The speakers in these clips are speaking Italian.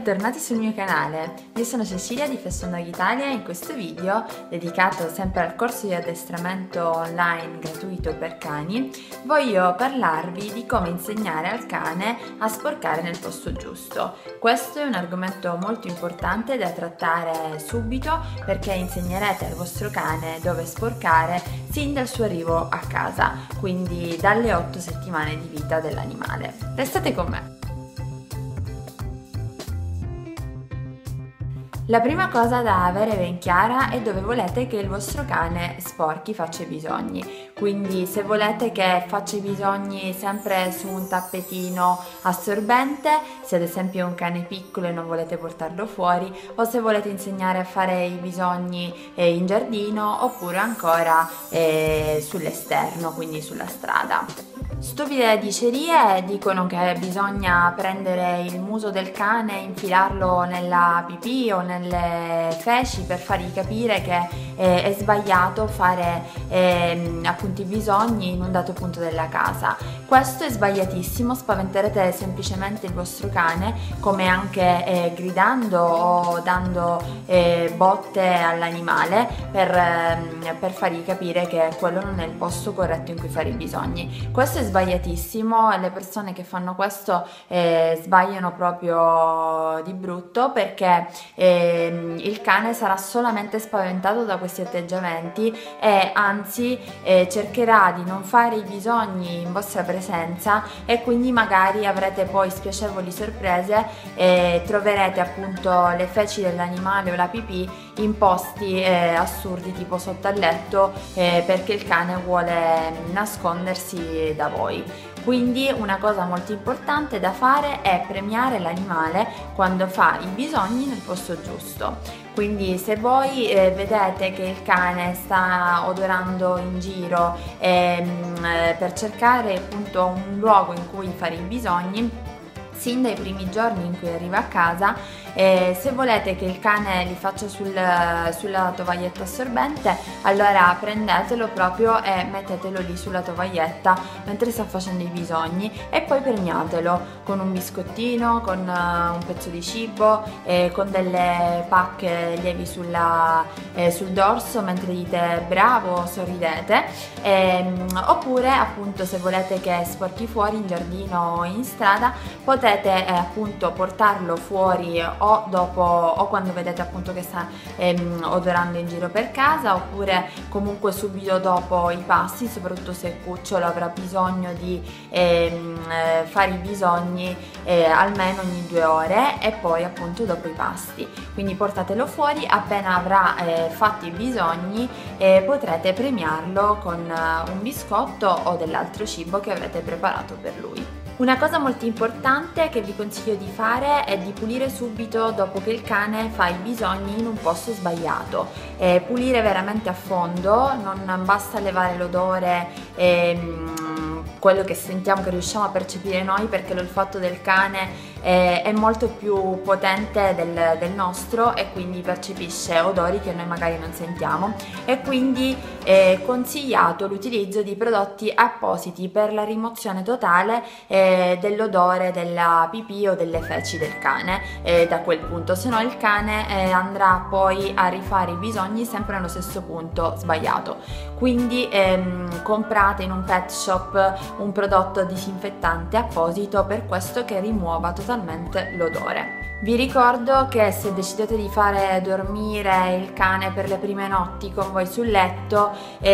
bentornati sul mio canale. Io sono Cecilia di Fashion Dog Italia e in questo video, dedicato sempre al corso di addestramento online gratuito per cani, voglio parlarvi di come insegnare al cane a sporcare nel posto giusto. Questo è un argomento molto importante da trattare subito, perché insegnerete al vostro cane dove sporcare sin dal suo arrivo a casa, quindi dalle 8 settimane di vita dell'animale. Restate con me. La prima cosa da avere ben chiara è dove volete che il vostro cane sporchi, faccia i bisogni. Quindi se volete che faccia i bisogni sempre su un tappetino assorbente, se ad esempio è un cane piccolo e non volete portarlo fuori, o se volete insegnare a fare i bisogni in giardino, oppure ancora sull'esterno, quindi sulla strada. Stupide dicerie dicono che bisogna prendere il muso del cane, infilarlo nella pipì o nelle feci per fargli capire che è sbagliato fare appunto i bisogni in un dato punto della casa. Questo è sbagliatissimo, spaventerete semplicemente il vostro cane, come anche gridando o dando botte all'animale per fargli capire che quello non è il posto corretto in cui fare i bisogni. Questo è sbagliatissimo e le persone che fanno questo sbagliano proprio di brutto, perché il cane sarà solamente spaventato da questi atteggiamenti e anzi cercherà di non fare i bisogni in vostra presenza, e quindi magari avrete poi spiacevoli sorprese e troverete appunto le feci dell'animale o la pipì in posti assurdi, tipo sotto al letto, perché il cane vuole nascondersi da voi. Quindi una cosa molto importante da fare è premiare l'animale quando fa i bisogni nel posto giusto. Quindi se voi vedete che il cane sta odorando in giro per cercare appunto un luogo in cui fare i bisogni, sin dai primi giorni in cui arriva a casa, se volete che il cane li faccia sulla tovaglietta assorbente, allora prendetelo proprio e mettetelo lì sulla tovaglietta mentre sta facendo i bisogni, e poi premiatelo con un biscottino, con un pezzo di cibo, con delle pacche lievi sul dorso mentre dite bravo, sorridete. Oppure appunto, se volete che sporchi fuori in giardino o in strada, potete appunto portarlo fuori o quando vedete appunto che sta odorando in giro per casa, oppure comunque subito dopo i pasti, soprattutto se il cucciolo avrà bisogno di fare i bisogni almeno ogni 2 ore, e poi appunto dopo i pasti. Quindi portatelo fuori, appena avrà fatto i bisogni potrete premiarlo con un biscotto o dell'altro cibo che avrete preparato per lui. Una cosa molto importante che vi consiglio di fare è di pulire subito dopo che il cane fa i bisogni in un posto sbagliato. Pulire veramente a fondo, non basta levare l'odore, quello che sentiamo, che riusciamo a percepire noi, perché l'olfatto del cane è molto più potente del nostro e quindi percepisce odori che noi magari non sentiamo, e quindi è consigliato l'utilizzo di prodotti appositi per la rimozione totale dell'odore della pipì o delle feci del cane da quel punto, se no il cane andrà poi a rifare i bisogni sempre nello stesso punto sbagliato. Quindi comprate in un pet shop un prodotto disinfettante apposito per questo, che rimuova totalmente l'odore. Vi ricordo che se decidete di fare dormire il cane per le prime notti con voi sul letto,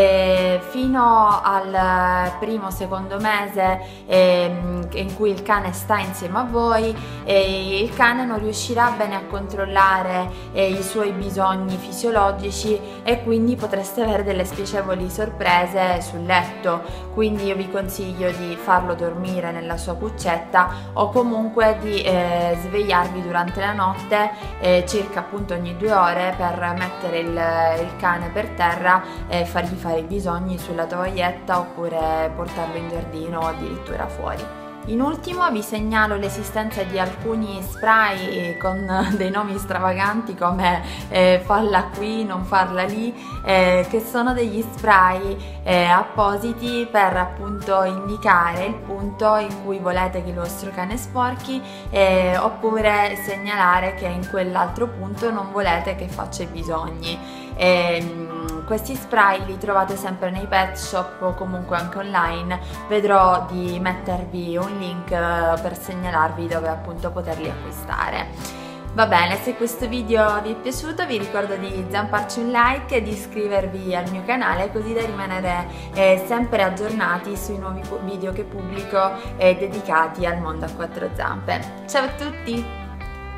fino al primo-secondo mese in cui il cane sta insieme a voi, il cane non riuscirà bene a controllare i suoi bisogni fisiologici, e quindi potreste avere delle spiacevoli sorprese sul letto. Quindi io vi consiglio di farlo dormire nella sua cuccetta, o comunque di svegliarvi durante la notte circa appunto ogni 2 ore, per mettere il cane per terra e fargli fare i bisogni sulla tovaglietta, oppure portarlo in giardino o addirittura fuori. In ultimo vi segnalo l'esistenza di alcuni spray con dei nomi stravaganti come falla qui, non farla lì, che sono degli spray appositi per appunto indicare il punto in cui volete che il vostro cane sporchi, oppure segnalare che in quell'altro punto non volete che faccia i bisogni. Questi spray li trovate sempre nei pet shop o comunque anche online. Vedrò di mettervi un link per segnalarvi dove appunto poterli acquistare. Va bene, se questo video vi è piaciuto vi ricordo di zamparci un like e di iscrivervi al mio canale, così da rimanere sempre aggiornati sui nuovi video che pubblico dedicati al mondo a quattro zampe. Ciao a tutti!